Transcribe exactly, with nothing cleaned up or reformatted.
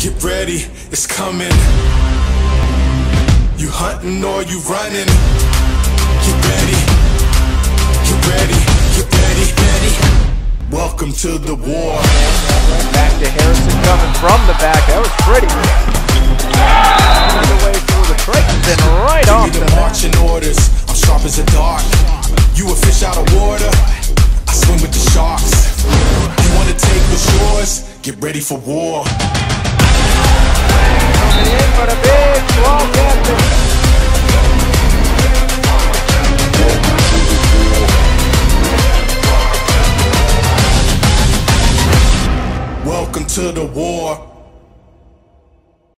Get ready, it's coming. You hunting or you running? Get ready, get ready, get ready, ready. Welcome to the war. Back to Harrison coming from the back. That was pretty. All the way through the traces and right off Give me the the marching orders. I'm sharp as a dart. You a fish out of water. I swim with the sharks. You wanna take what's yours? Get ready for war. Coming in for the big ball captain. Welcome to the war.